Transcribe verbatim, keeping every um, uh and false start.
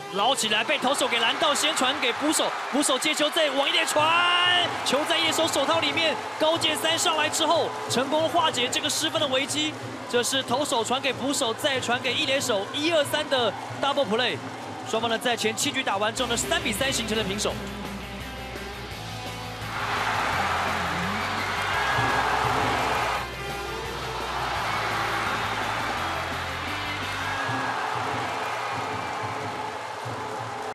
捞起来，被投手给拦到，先传给捕手，捕手接球再往一点传，球在野手手套里面。高建三上来之后，成功化解这个失分的危机。这是投手传给捕手，再传给一垒手，一二三的 double play。双方呢在前七局打完之后呢，三比三形成了平手。